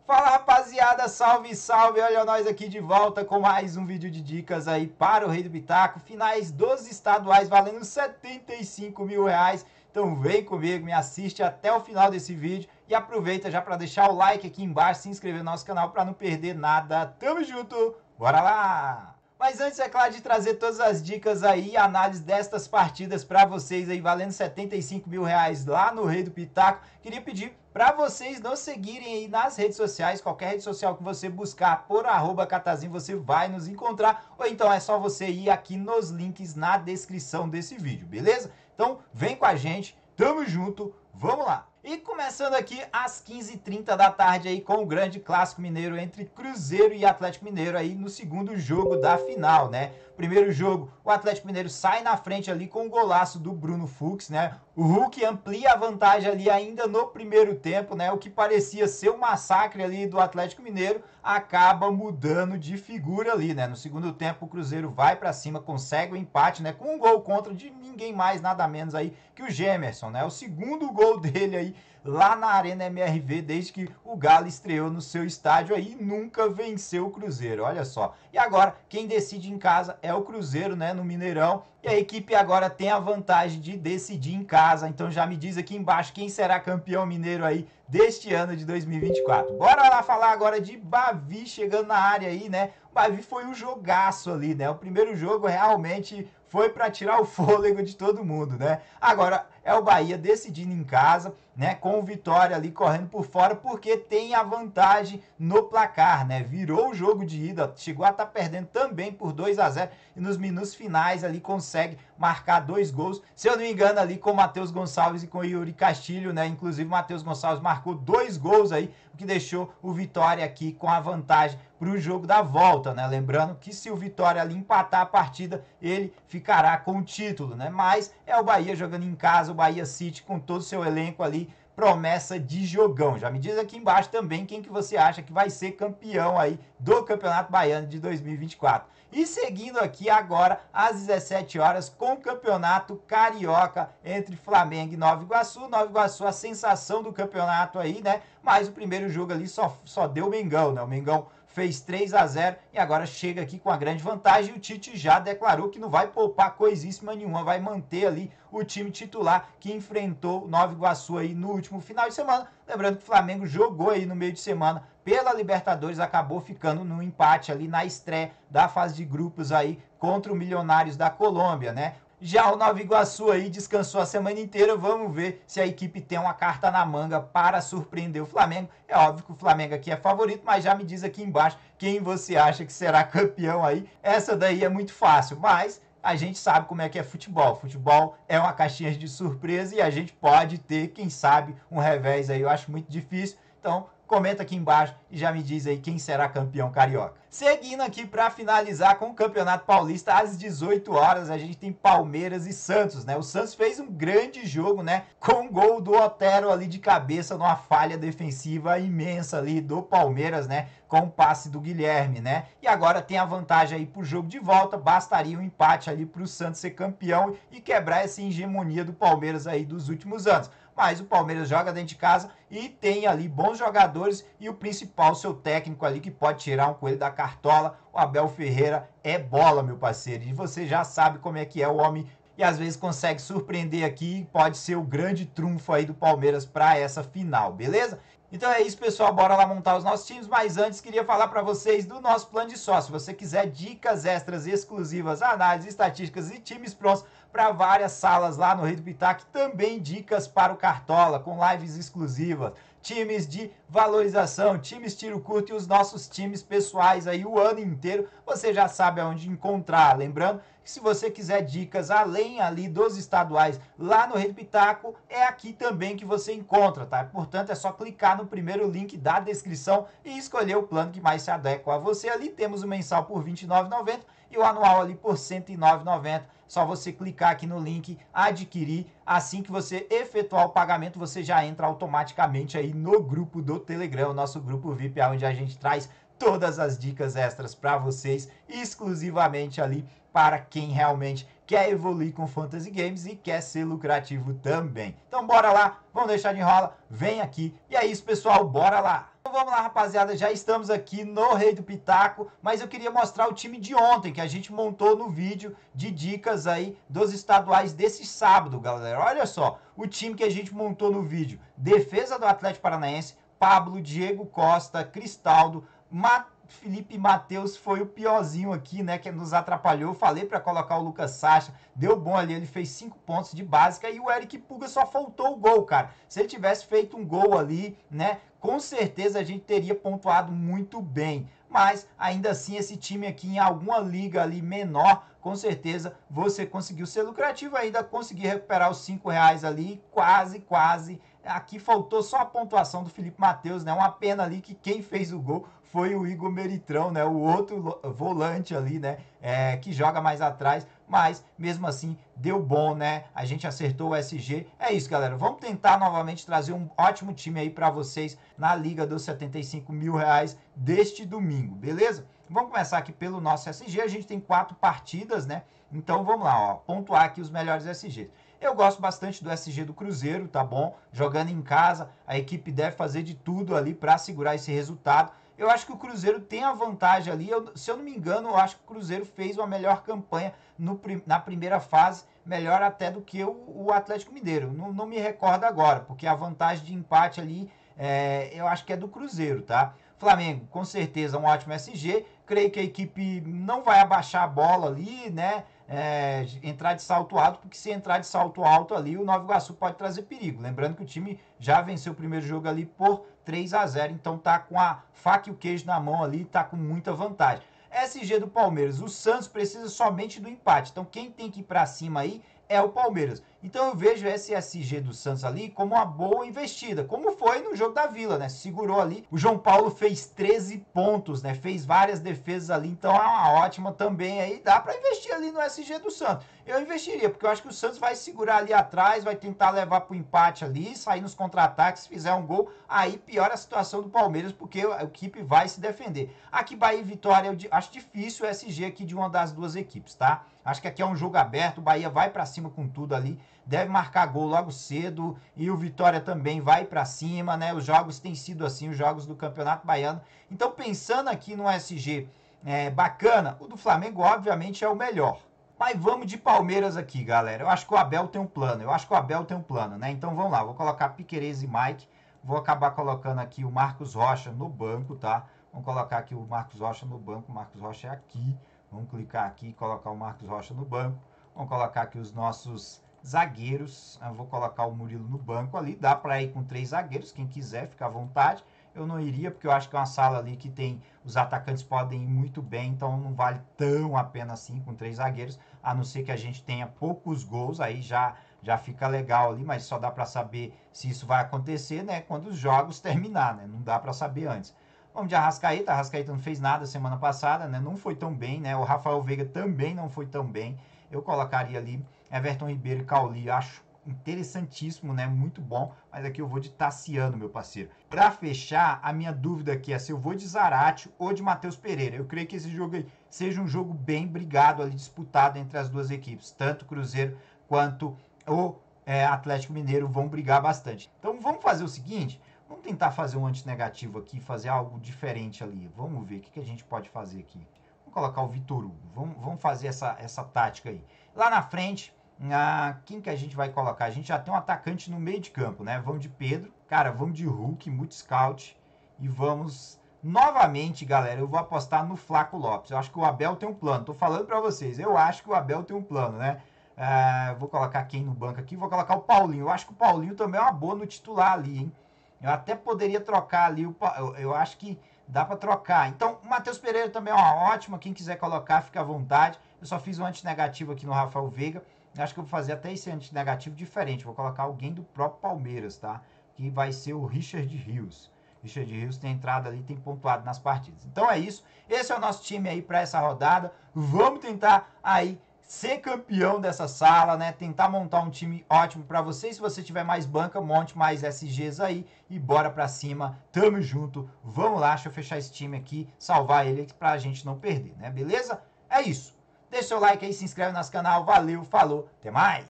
Fala rapaziada, salve, salve, olha nós aqui de volta com mais um vídeo de dicas aí para o Rei do Pitaco, finais dos estaduais valendo 75 mil reais, então vem comigo, me assiste até o final desse vídeo e aproveita já para deixar o like aqui embaixo, se inscrever no nosso canal para não perder nada, tamo junto, bora lá! Mas antes, é claro, de trazer todas as dicas aí e análise destas partidas para vocês aí, valendo 75 mil reais lá no Rei do Pitaco, queria pedir para vocês nos seguirem aí nas redes sociais, qualquer rede social que você buscar por @catazinho, você vai nos encontrar, ou então é só você ir aqui nos links na descrição desse vídeo, beleza? Então vem com a gente, tamo junto, vamos lá! E começando aqui às 15h30 da tarde aí com o grande clássico mineiro entre Cruzeiro e Atlético Mineiro aí no segundo jogo da final, né? Primeiro jogo, o Atlético Mineiro sai na frente ali com o golaço do Bruno Fux, né? O Hulk amplia a vantagem ali ainda no primeiro tempo, né? O que parecia ser um massacre ali do Atlético Mineiro acaba mudando de figura ali, né? No segundo tempo o Cruzeiro vai para cima, consegue o empate, né? Com um gol contra de ninguém mais, nada menos aí que o Gemerson, né? O segundo gol dele aí lá na Arena MRV, desde que o Galo estreou no seu estádio aí, nunca venceu o Cruzeiro, olha só. E agora, quem decide em casa é o Cruzeiro, né, no Mineirão, e a equipe agora tem a vantagem de decidir em casa, então já me diz aqui embaixo quem será campeão mineiro aí deste ano de 2024. Bora lá falar agora de Bavi chegando na área aí, né? O Bavi foi um jogaço ali, né? O primeiro jogo realmente foi para tirar o fôlego de todo mundo, né? Agora é o Bahia decidindo em casa, né? Com o Vitória ali correndo por fora, porque tem a vantagem no placar, né? Virou o jogo de ida, chegou a estar perdendo também por 2-0 e nos minutos finais ali consegue marcar 2 gols. Se eu não me engano, ali com o Matheus Gonçalves e com o Yuri Castilho, né? Inclusive o Matheus Gonçalves marcou 2 gols aí, o que deixou o Vitória aqui com a vantagem para o jogo da volta, né? Lembrando que se o Vitória ali empatar a partida, ele ficará com o título, né? Mas é o Bahia jogando em casa, o Bahia City com todo o seu elenco ali, promessa de jogão. Já me diz aqui embaixo também quem que você acha que vai ser campeão aí do Campeonato Baiano de 2024. E seguindo aqui agora às 17 horas com o Campeonato Carioca entre Flamengo e Nova Iguaçu. Nova Iguaçu a sensação do campeonato aí, né? Mas o primeiro jogo ali só deu o Mengão, né? O Mengão fez 3-0 e agora chega aqui com a grande vantagem. O Tite já declarou que não vai poupar coisíssima nenhuma, vai manter ali o time titular que enfrentou o Nova Iguaçu aí no último final de semana. Lembrando que o Flamengo jogou aí no meio de semana pela Libertadores, acabou ficando no empate ali na estreia da fase de grupos aí contra o Milionários da Colômbia, né? Já o Nova Iguaçu aí descansou a semana inteira, vamos ver se a equipe tem uma carta na manga para surpreender o Flamengo. É óbvio que o Flamengo aqui é favorito, mas já me diz aqui embaixo quem você acha que será campeão aí. Essa daí é muito fácil, mas a gente sabe como é que é futebol. Futebol é uma caixinha de surpresa e a gente pode ter, quem sabe, um revés aí. Eu acho muito difícil, então comenta aqui embaixo e já me diz aí quem será campeão carioca. Seguindo aqui para finalizar com o Campeonato Paulista, às 18 horas a gente tem Palmeiras e Santos, né? O Santos fez um grande jogo, né? Com o gol do Otero ali de cabeça numa falha defensiva imensa ali do Palmeiras, né? Com o passe do Guilherme, né? E agora tem a vantagem aí pro jogo de volta, bastaria um empate ali pro Santos ser campeão e quebrar essa hegemonia do Palmeiras aí dos últimos anos. Mas o Palmeiras joga dentro de casa e tem ali bons jogadores e o principal, seu técnico ali, que pode tirar um coelho da cartola. O Abel Ferreira é bola, meu parceiro, e você já sabe como é que é o homem e às vezes consegue surpreender aqui, pode ser o grande trunfo aí do Palmeiras para essa final, beleza? Então é isso, pessoal, bora lá montar os nossos times, mas antes queria falar para vocês do nosso plano de sócio. Se você quiser dicas extras exclusivas, análises, estatísticas e times prontos para várias salas lá no Rei do Pitaco, também dicas para o Cartola, com lives exclusivas, times de valorização, times tiro curto e os nossos times pessoais aí o ano inteiro, você já sabe aonde encontrar. Lembrando que se você quiser dicas além ali dos estaduais lá no Rei do Pitaco, é aqui também que você encontra, tá? Portanto, é só clicar no primeiro link da descrição e escolher o plano que mais se adequa a você. Ali temos o mensal por R$ 29,90 e o anual ali por R$ 109,90. Só você clicar aqui no link, adquirir. Assim que você efetuar o pagamento, você já entra automaticamente aí no grupo do Telegram, nosso grupo VIP, onde a gente traz todas as dicas extras para vocês, exclusivamente ali para quem realmente quer evoluir com Fantasy Games e quer ser lucrativo também. Então bora lá, vamos deixar de enrola, vem aqui. E é isso, pessoal, bora lá. Então vamos lá, rapaziada, já estamos aqui no Rei do Pitaco, mas eu queria mostrar o time de ontem, que a gente montou no vídeo de dicas aí dos estaduais desse sábado, galera. Olha só, o time que a gente montou no vídeo: defesa do Atlético Paranaense, Pablo, Diego Costa, Cristaldo, Felipe Matheus foi o piorzinho aqui, né, que nos atrapalhou. Eu falei para colocar o Lucas Sacha, deu bom ali, ele fez 5 pontos de básica e o Eric Puga só faltou o gol, cara. Se ele tivesse feito um gol ali, né, com certeza a gente teria pontuado muito bem. Mas ainda assim esse time aqui em alguma liga ali menor, com certeza você conseguiu ser lucrativo, ainda conseguir recuperar os R$5 ali, quase. Aqui faltou só a pontuação do Felipe Matheus, né? Uma pena ali que quem fez o gol foi o Igor Meritrão, né? O outro volante ali, né? Que joga mais atrás, mas mesmo assim deu bom, né? A gente acertou o SG. É isso, galera. Vamos tentar novamente trazer um ótimo time aí para vocês na Liga dos R$75.000 deste domingo, beleza? Vamos começar aqui pelo nosso SG. A gente tem 4 partidas, né? Então vamos lá, ó, pontuar aqui os melhores SGs. Eu gosto bastante do SG do Cruzeiro, tá bom? Jogando em casa, a equipe deve fazer de tudo ali para segurar esse resultado. Eu acho que o Cruzeiro tem a vantagem ali. Se eu não me engano, eu acho que o Cruzeiro fez uma melhor campanha na primeira fase, melhor até do que o Atlético Mineiro. Não me recordo agora, porque a vantagem de empate ali, eu acho que é do Cruzeiro, tá? Flamengo, com certeza, um ótimo SG. Creio que a equipe não vai abaixar a bola ali, né? Entrar de salto alto, porque se entrar de salto alto ali, o Nova Iguaçu pode trazer perigo. Lembrando que o time já venceu o primeiro jogo ali por 3-0, então tá com a faca e o queijo na mão ali, tá com muita vantagem. SG do Palmeiras, o Santos precisa somente do empate, então quem tem que ir para cima aí é o Palmeiras. Então eu vejo esse SG do Santos ali como uma boa investida, como foi no jogo da Vila, né? Segurou ali. O João Paulo fez 13 pontos, né? Fez várias defesas ali, então é uma ótima também aí. Dá para investir ali no SG do Santos. Eu investiria, porque eu acho que o Santos vai segurar ali atrás, vai tentar levar pro empate ali, sair nos contra-ataques, se fizer um gol, aí piora a situação do Palmeiras, porque a equipe vai se defender. Aqui Bahia e Vitória, eu acho difícil o SG aqui de uma das duas equipes, tá? Acho que aqui é um jogo aberto, o Bahia vai para cima com tudo ali, deve marcar gol logo cedo e o Vitória também vai para cima, né? Os jogos têm sido assim, os jogos do Campeonato Baiano. Então, pensando aqui no SG bacana, o do Flamengo, obviamente, é o melhor. Mas vamos de Palmeiras aqui, galera. Eu acho que o Abel tem um plano, né? Então, vamos lá. Vou colocar Piquerez e Mike. Vou acabar colocando aqui o Marcos Rocha no banco, tá? Vamos colocar aqui o Marcos Rocha no banco. O Marcos Rocha é aqui. Vamos clicar aqui e colocar o Marcos Rocha no banco. Vamos colocar aqui os nossos zagueiros. Eu vou colocar o Murilo no banco ali. Dá para ir com 3 zagueiros. Quem quiser, fica à vontade. Eu não iria, porque eu acho que é uma sala ali que tem... Os atacantes podem ir muito bem, então não vale tão a pena assim com 3 zagueiros. A não ser que a gente tenha poucos gols, aí já fica legal ali, mas só dá para saber se isso vai acontecer, né? Quando os jogos terminar, né? Não dá para saber antes. Vamos de Arrascaeta. Arrascaeta não fez nada semana passada, né? Não foi tão bem, né? O Rafael Veiga também não foi tão bem. Eu colocaria ali Everton Ribeiro e Cauli. Acho interessantíssimo, né? Muito bom. Mas aqui eu vou de Tassiano, meu parceiro. Para fechar, a minha dúvida aqui é se eu vou de Zarate ou de Matheus Pereira. Eu creio que esse jogo aí seja um jogo bem brigado ali, disputado entre as duas equipes. Tanto o Cruzeiro quanto o Atlético Mineiro vão brigar bastante. Então vamos fazer o seguinte... Vamos tentar fazer um antinegativo aqui, fazer algo diferente ali. Vamos ver o que a gente pode fazer aqui. Vamos colocar o Vitor Hugo. Vamos fazer essa tática aí. Lá na frente, quem que a gente vai colocar? A gente já tem um atacante no meio de campo, né? Vamos de Pedro. Cara, vamos de Hulk, muito scout. E vamos... Novamente, galera, eu vou apostar no Flaco Lopes. Eu acho que o Abel tem um plano. Tô falando para vocês. Eu acho que o Abel tem um plano, né? Vou colocar quem no banco aqui? Vou colocar o Paulinho. Eu acho que o Paulinho também é uma boa no titular ali, hein? Eu até poderia trocar ali, eu acho que dá para trocar. Então, o Matheus Pereira também é uma ótima, quem quiser colocar, fica à vontade. Eu só fiz um antinegativo aqui no Rafael Veiga. Eu acho que eu vou fazer até esse antinegativo diferente. Vou colocar alguém do próprio Palmeiras, tá? Que vai ser o Richard Rios. Richard Rios tem entrado ali, tem pontuado nas partidas. Então é isso. Esse é o nosso time aí para essa rodada. Vamos tentar aí ser campeão dessa sala, né? Tentar montar um time ótimo para vocês. Se você tiver mais banca, monte mais SGs aí e bora para cima. Tamo junto. Vamos lá, deixa eu fechar esse time aqui, salvar ele pra gente não perder, né? Beleza? É isso. deixa seu like aí, se inscreve no nosso canal. Valeu, falou, até mais!